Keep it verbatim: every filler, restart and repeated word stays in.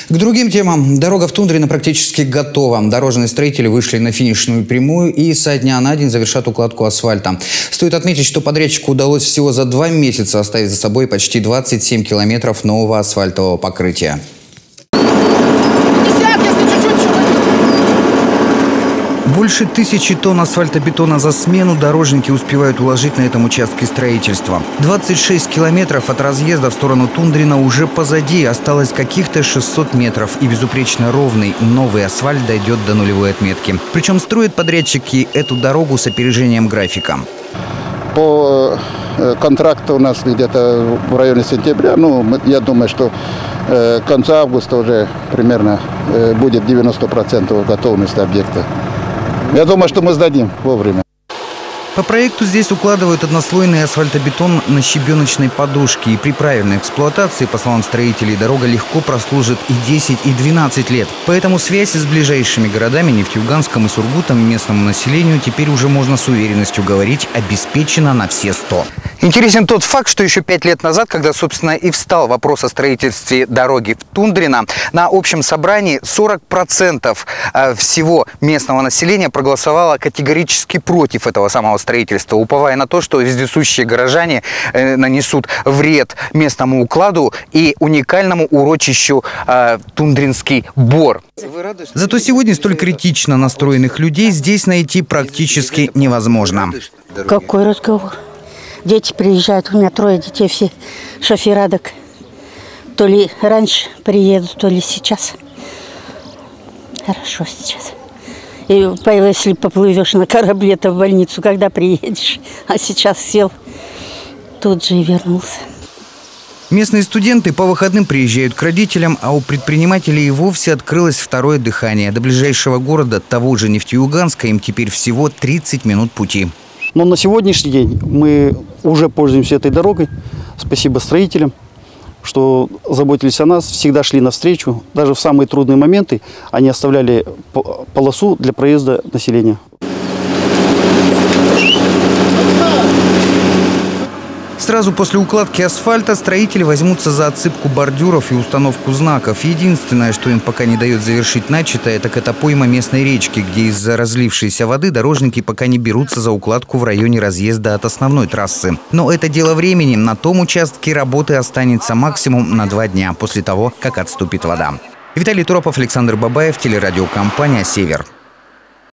К другим темам. Дорога в Тундрино практически готова. Дорожные строители вышли на финишную прямую и со дня на день завершат укладку асфальта. Стоит отметить, что подрядчику удалось всего за два месяца оставить за собой почти двадцать семь километров нового асфальтового покрытия. Больше тысячи тонн асфальтобетона за смену дорожники успевают уложить на этом участке строительства. двадцать шесть километров от разъезда в сторону Тундрино уже позади. Осталось каких-то шестьсот метров. И безупречно ровный новый асфальт дойдет до нулевой отметки. Причем строят подрядчики эту дорогу с опережением графика. По контракту у нас где-то в районе сентября. Ну, я думаю, что к концу августа уже примерно будет девяносто процентов готовности объекта. Я думаю, что мы сдадим вовремя. По проекту здесь укладывают однослойный асфальтобетон на щебеночной подушке. И при правильной эксплуатации, по словам строителей, дорога легко прослужит и десять, и двенадцать лет. Поэтому связь с ближайшими городами Нефтеюганском и Сургутом местному населению теперь уже можно с уверенностью говорить обеспечена на все сто. Интересен тот факт, что еще пять лет назад, когда, собственно, и встал вопрос о строительстве дороги в Тундрино, на общем собрании сорок процентов всего местного населения проголосовало категорически против этого самого строительства, уповая на то, что вездесущие горожане нанесут вред местному укладу и уникальному урочищу Тундринский бор. Зато сегодня столь критично настроенных людей здесь найти практически невозможно. Какой разговор? Дети приезжают, у меня трое детей, все шоферадок. То ли раньше приедут, то ли сейчас. Хорошо сейчас. И если поплывешь на корабле, то в больницу, когда приедешь. А сейчас сел, тут же и вернулся. Местные студенты по выходным приезжают к родителям, а у предпринимателей и вовсе открылось второе дыхание. До ближайшего города, того же Нефтеюганска, им теперь всего тридцать минут пути. Но на сегодняшний день мы уже пользуемся этой дорогой. Спасибо строителям, что заботились о нас, всегда шли навстречу. Даже в самые трудные моменты они оставляли полосу для проезда населения. Сразу после укладки асфальта строители возьмутся за отсыпку бордюров и установку знаков. Единственное, что им пока не дает завершить начатое, так это пойма местной речки, где из-за разлившейся воды дорожники пока не берутся за укладку в районе разъезда от основной трассы. Но это дело времени. На том участке работы останется максимум на два дня после того, как отступит вода. Виталий Торопов, Александр Бабаев, телерадиокомпания «Север».